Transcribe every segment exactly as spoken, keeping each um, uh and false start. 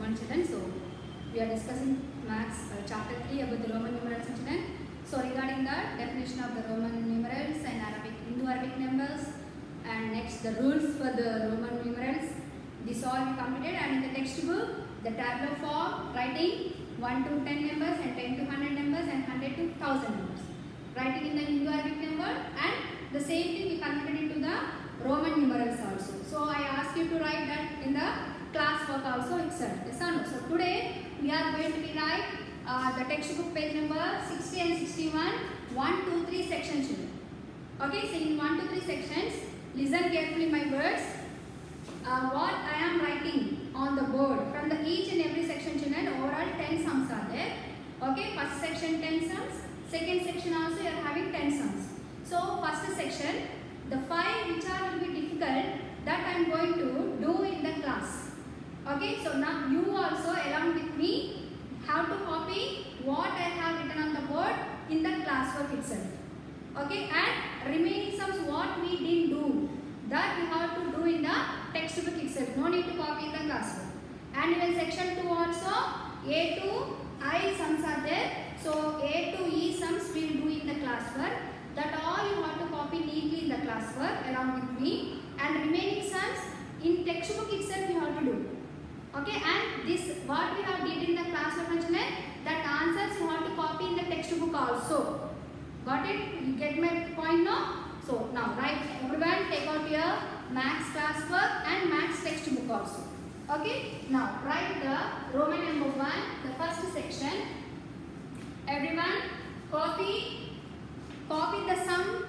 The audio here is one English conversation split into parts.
everyone, children. So we are discussing Maths uh, chapter three about the Roman numerals, children. So regarding the definition of the Roman numerals and Arabic Indo-Arabic numbers, and next the rules for the Roman numerals, this all we completed. And in the textbook, the tabular form, writing one to ten numbers and ten to one hundred numbers and one hundred to one thousand numbers, writing in the Indo-Arabic number, and the same thing we converted into the Roman numerals also. So I asked you to write that in the class work also itself. Yes or no? So today we are going to be write uh, the textbook page number sixty and sixty-one, one, two, three sections. Okay, so in one, two, three sections, listen carefully my words. Uh, what I am writing on the board from the each and every section, children, overall ten sums are there. Okay, first section ten sums, second section also you are having ten sums. So first section, the five which are will be difficult, that I am going to do in the class. Okay, so now you also along with me have to copy what I have written on the board in the classwork itself. Okay, and remaining sums what we didn't do, that we have to do in the textbook itself. No need to copy in the classwork. And even section two also, A to I sums are there. So A to E sums we will do in the classwork. That all you have to copy neatly in the classwork along with me. And remaining sums in textbook itself you have to do. Okay, and this what we have did in the classwork, that answers you have to copy in the textbook also. Got it? You get my point now? So now write, everyone take out your Maths classwork and Maths textbook also. Okay, now write the Roman number one, the first section. Everyone copy, copy the sum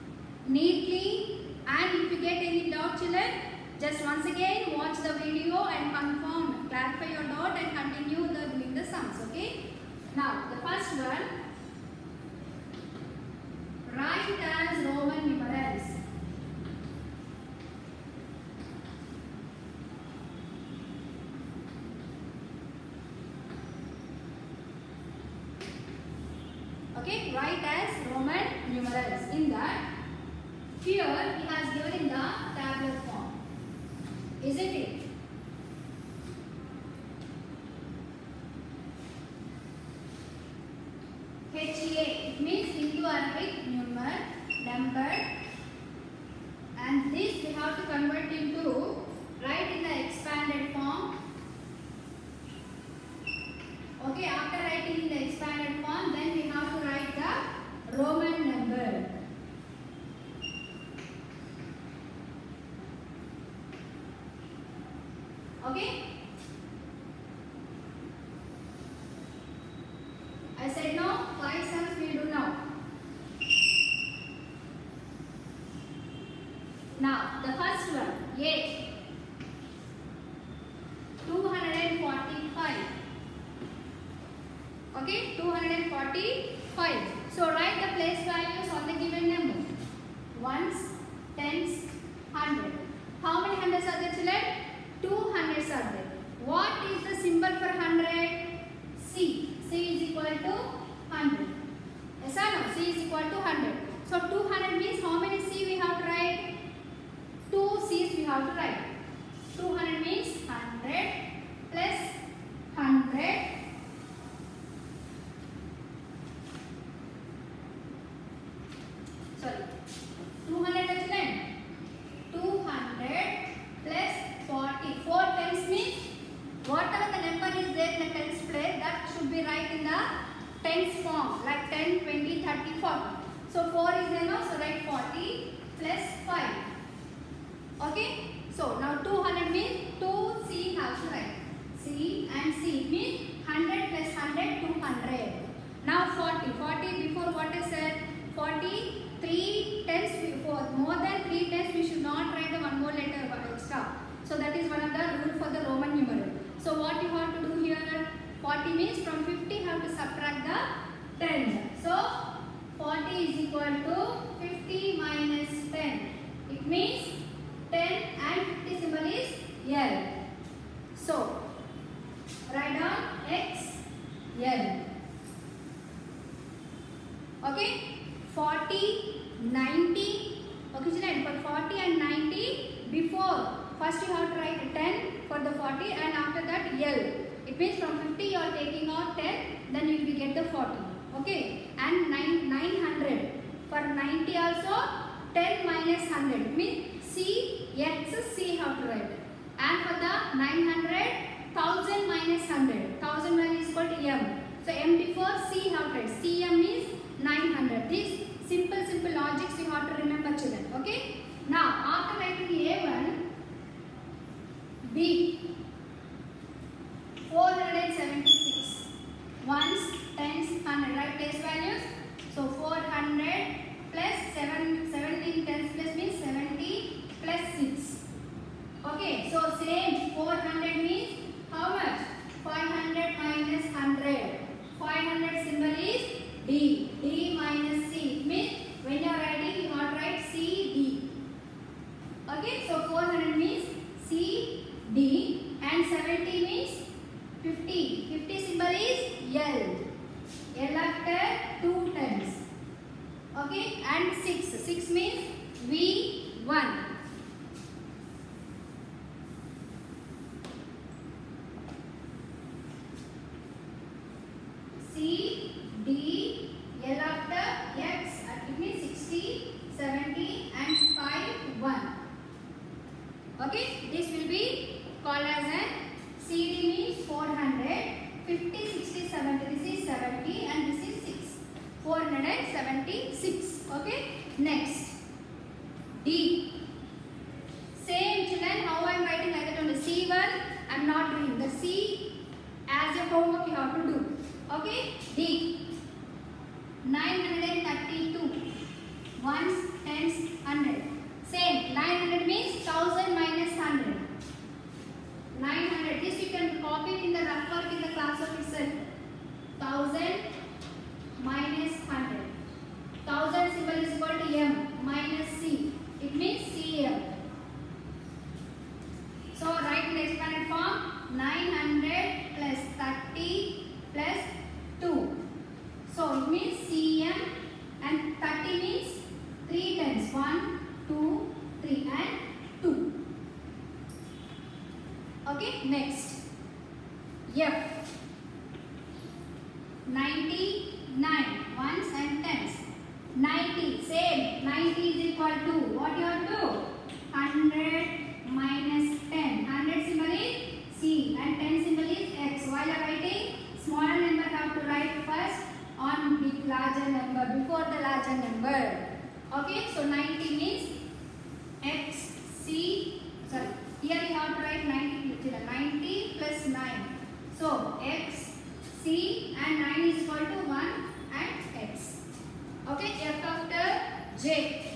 neatly, and if you get any doubt, children, just once again watch the video and confirm, clarify your doubt and continue the doing the sums. Okay. Now the first one, write as Roman numerals. Okay, write as Roman numerals. In that, here he has given in the tabular form. Isn't it? H A, it means Indo-Arabic numer, number, and this we have to convert into, write in the expanded form. Okay, after writing in the expanded form, then we have to write the Roman number. Okay? I said no, five sums we do now. Now, the first one, A, two hundred forty-five. Okay, two hundred forty-five. So, write the place values on the given number. Ones, tens, hundred. How many hundreds are there, children? Two hundreds are there. What is the symbol for hundred? C. C is equal to one hundred. Yes or no? C is equal to one hundred. So two hundred means how many C we have to write? Two C's we have to write. two hundred means one hundred plus one hundred. Sorry. two hundred children. two hundred plus forty. four tens means whatever the number is there in the tens place, that should be right in the tens form, like ten, twenty, thirty, forty. So four is there now, so write forty plus five. Okay, so now two hundred means two C have to write. C and C means one hundred plus one hundred, two hundred. Now forty. forty before what I said? forty, three tens before. More than three tens we should not write the one more letter extra. So that is one of the rule for the Roman numeral. So what you have to do here? forty means from fifty have to subtract the ten. So forty is equal to fifty minus ten. It means ten and fifty symbol is L. So write down X L. Okay, forty, ninety. Okay, children, for forty and ninety, before first you have to write ten for the forty and after that L. It means from fifty you are taking out ten, then you will get the forty. Okay, and nine, nine hundred. For ninety also, ten minus one hundred. It means C, X, C have to write. And for the nine hundred, one thousand minus one hundred. one thousand value is equal to M. So M before C have to write. C M is nine hundred. This simple, simple logics you have to remember, children. Okay. Now, after writing A one, B, four hundred seventy-six. Ones, tens, one hundred. Write place values. So four hundred plus seven, seventeen tens plus means seventy plus six. Okay. So same four hundred means how much? five hundred minus one hundred. five hundred symbol is D. D minus C. It means when you are writing, you have to write C D. Okay. So four hundred means C D and seventy means fifty. fifty symbol is L. L after two times. Okay. And six. six means V one. C, D, L after X, it means sixty, seventy and five, one. Okay, this will be called as an C D means four hundred, fifty, sixty, seventy, this is seventy and this is six. four hundred seventy-six. Okay, next D. Same children, how I am writing like that on the C one, I am not doing the C as a homework you have to do. Okay, D. nine hundred thirty-two. Ones, tens, one hundred. Same, nine hundred means one thousand minus one hundred. nine hundred, this you can copy it in the rough work in the classwork itself. one thousand minus one hundred. one thousand symbol is equal to M minus C. It means C M. So write in the expanded form nine hundred plus thirty plus two. So it means C M and thirty means three times. one, two, three and two. Okay, next. F. ninety-nine. Ones and tens. ninety. Same. ninety is equal to what you have to do? one hundred minus ten. one hundred symbol is C and ten symbol is X. While writing, smaller number have to write first on big larger number before the larger number. Okay, so ninety means X, C, sorry, here you have to write ninety, ninety plus nine. So X, C and nine is equal to one and X. Okay, F after J.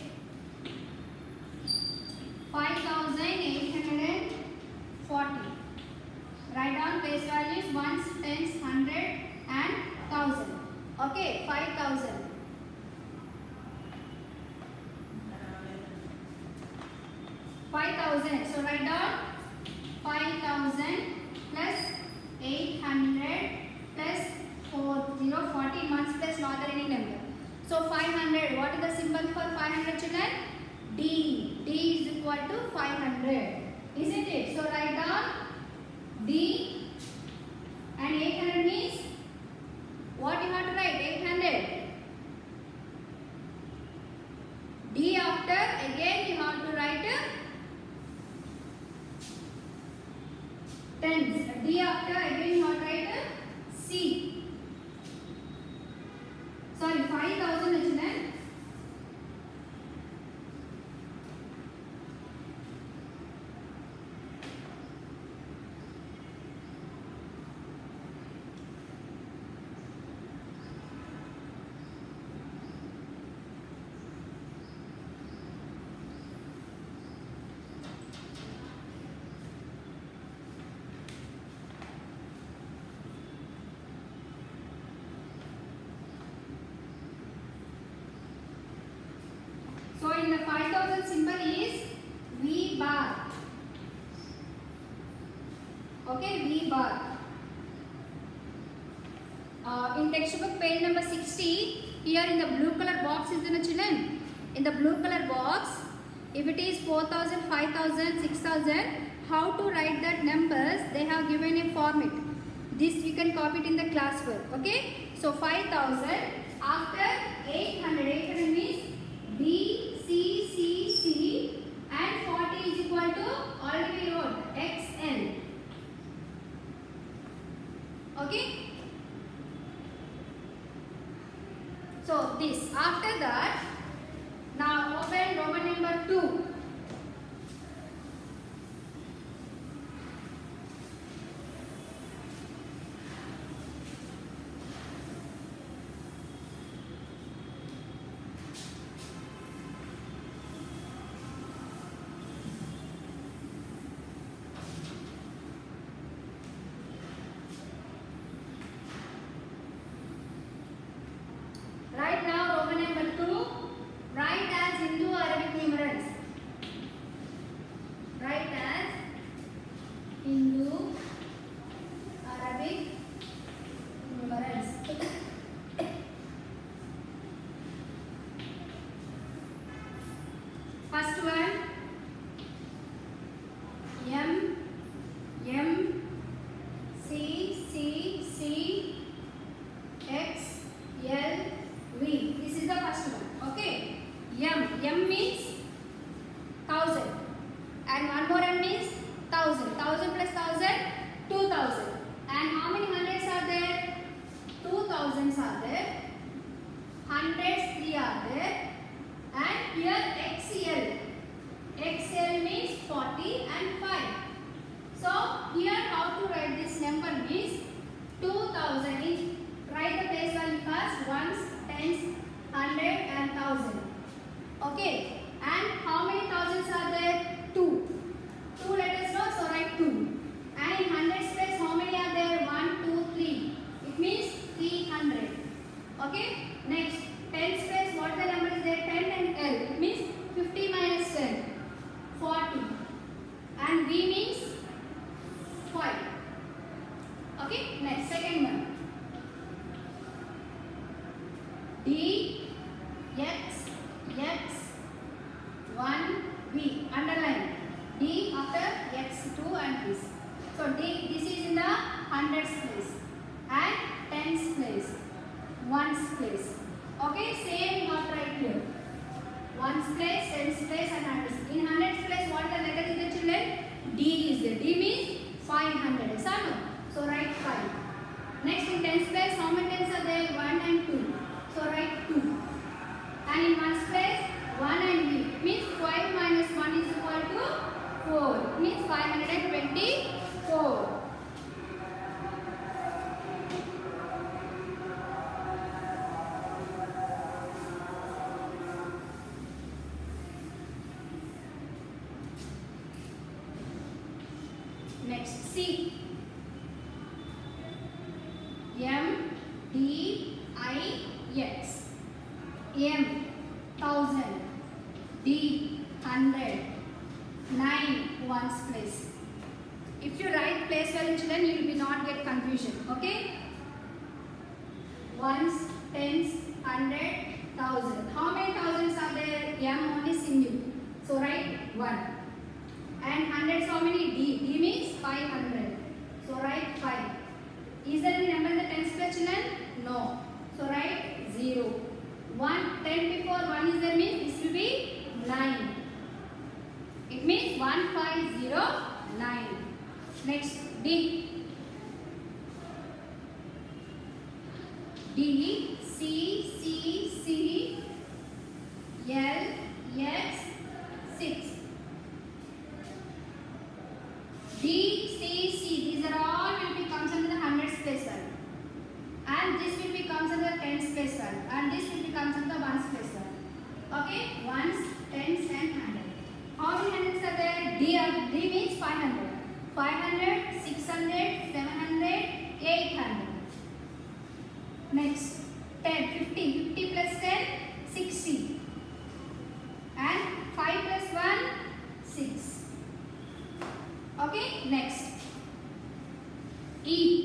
five thousand eight hundred forty. Write down place values ones, tens, hundred and thousand. Okay, five thousand. five thousand. So write down five thousand plus eight hundred plus forty, forty months plus not there any number. So five hundred. What is the symbol for five hundred children? D. D is equal to five hundred. Isn't it? So write down D and eight hundred means what you have to write? eight hundred. D after again you have to write tens. D after again you have to write C. Sorry, five thousand children. So in the five thousand symbol is V bar. Okay, V bar. Uh, in textbook page number sixty, here in the blue color box is the children. In the blue color box, if it is four thousand, five thousand, six thousand, how to write that numbers? They have given a format. This you can copy it in the classwork. Okay. So five thousand after eight hundred. eight hundred means B, C, C, C and forty is equal to already we wrote X L. Okay. So this after that now open Roman number two. Right now Roman number two, write as Indo-Arabic numerals. Write as Indo-Arabic numerals. First one M, M, C, C, C, X, L, V. This is the first one. Okay. M. M means thousand. And one more M means thousand. Thousand plus thousand, two thousand. And how many hundreds are there? Two thousands are there. Hundreds, three are there. And here X L. X L means forty and five. So here how to write this number means two thousand. Write the place value first. Ones, tens, hundred and thousand. Okay. And how many thousands are there? Two. Two letters no, so write two. And in hundreds place how many are there? One, two, three. It means three hundred. Okay. Next, tens place what the number is there? Ten and L. It means fifty minus ten. Forty. And V means five. Okay. Next, second one. D, X, X, one, V. Underline. D after X two and this. So D, this is in the hundreds place and tens place, ones place. Okay, same what right here. Ones place, tens place and hundreds. In hundreds place, what the letter is there, children? D is there. D means five hundred. Yes or no? So write five. Next in tens place, how many tens are there? One and two. So write two. And in ones place, one and V. Means five minus one is equal to four. Means five hundred twenty-four. Next C. M, D, I, X. M, thousand. D, hundred. Nine, ones place. If you write place value, children, you will be not get confusion. Okay? Ones, tens, hundred, thousand. How many thousands are there? M only single. So write one. And hundreds how many? D. D means five hundred. So write five. Is there any number in the tens place, children? No. So write zero. one, ten before one is there means this will be nine. It means one five zero nine. Next D. D, C, C, C, L, X, six. D, C, C. These are all will be comes under the hundreds place value. And this will be comes under tens place value. And this will be comes under ones place value. Okay? Ones, tens and hundred. How many hundreds are there? D, D means five hundred. five hundred, six hundred, seven hundred, eight hundred. Next, ten, fifty. fifty plus ten, sixty. And five plus one, six. Okay, next. E.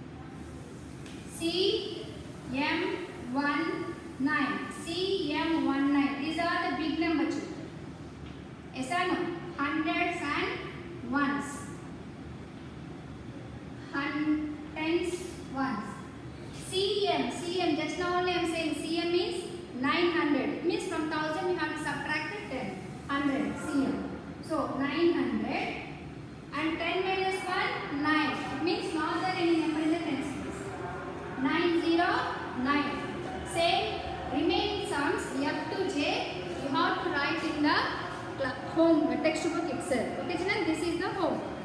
C, M, one, nine. C, M, one, nine. These are the big numbers. Yes or no? Hundreds and ones. Hun tens ones. C M, C M, just now only I am saying C M means nine hundred. It means from one thousand you have to subtract it ten. one hundred, C M. So nine hundred and ten minus one, nine. It means not there any number in the tens place. nine zero nine. Same remaining sums F to J you have to write in the home textbook itself. Okay, children, this is the home.